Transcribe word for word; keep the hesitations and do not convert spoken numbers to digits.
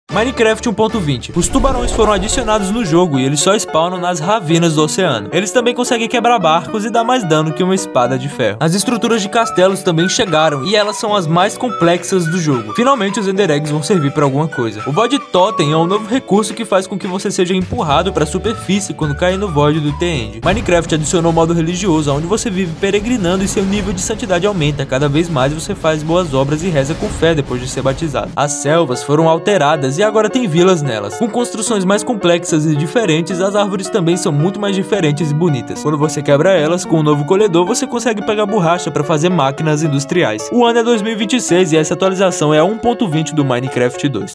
Minecraft um ponto vinte. Os tubarões foram adicionados no jogo e eles só spawnam nas ravinas do oceano. Eles também conseguem quebrar barcos e dar mais dano que uma espada de ferro. As estruturas de castelos também chegaram e elas são as mais complexas do jogo. Finalmente os Ender Eggs vão servir para alguma coisa. O Void Totem é um novo recurso que faz com que você seja empurrado para a superfície quando cair no Void do The End. Minecraft adicionou o modo religioso, onde você vive peregrinando e seu nível de santidade aumenta. Cada vez mais você faz boas obras e reza com fé depois de ser batizado. As selvas foram alteradas e agora tem vilas nelas. Com construções mais complexas e diferentes, as árvores também são muito mais diferentes e bonitas. Quando você quebra elas, com o novo colhedor, você consegue pegar borracha para fazer máquinas industriais. O ano é dois mil e vinte e seis e essa atualização é a um ponto vinte do Minecraft dois.